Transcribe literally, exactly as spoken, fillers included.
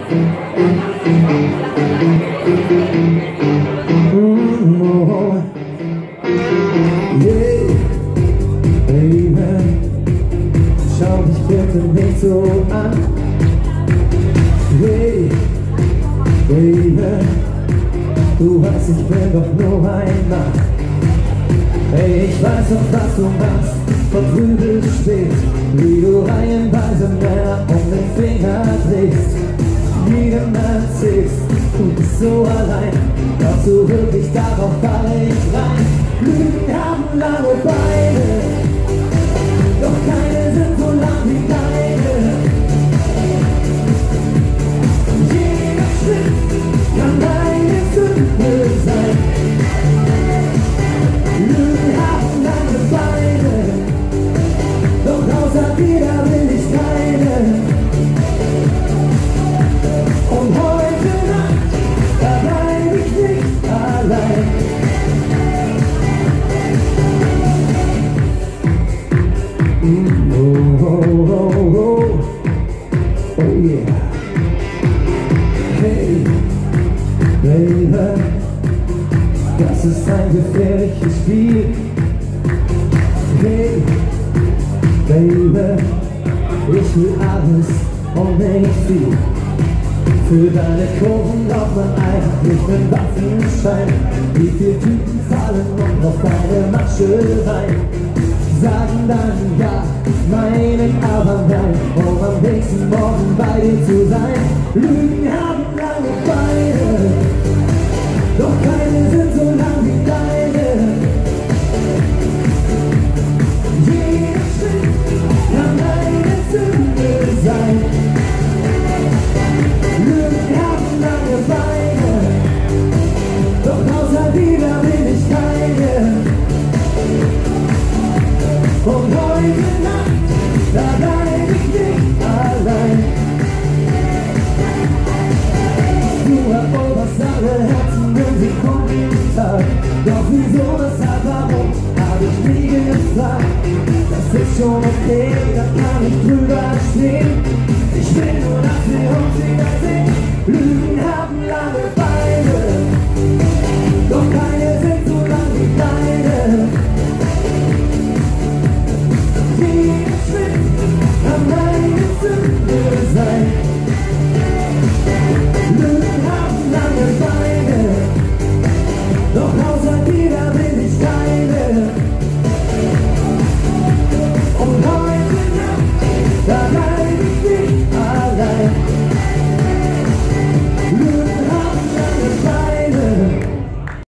Schau mich bitte nicht so an. Hey, Baby, du weißt, ich bin doch nur ein Mann. Hey, ich weiß doch, was du machst, von früh bis spät, wie du reihenweise Männer um den Finger drehst. Jedem erzählst, du bist so allein, glaubst du wirklich, darauf falle ich rein? Lügen haben lange Beine, doch keine sind so lang wie deine. Jeder Schritt kann deine Sünde sein. Lügen haben lange Beine, doch außer dir da will ich keine. Und heute Nacht, da bleib ich nicht allein. Oh, oh, oh, oh, oh yeah. Hey, Baby, das ist ein gefährliches Spiel. Hey, Baby, ich will alles und nicht viel. Für deine Kurven braucht man eigentlich einen Waffenschein. Wie viele Typen fallen und auf deine Masche rein? Sagen dann ja, meinen aber nein, um am nächsten Morgen bei dir zu sein. Lügen haben lange Beine, doch keine sind so lang wie deine. Jeder Schritt kann eine Sünde sein. Lügen haben lange Beine, doch außer dir da will ich keine. Und heute Nacht, da bleib ich nicht allein. Du eroberst alle Herzen im Sekundentag. Doch wieso, weshalb, warum, hab ich nie gefragt. Das ist schon okay.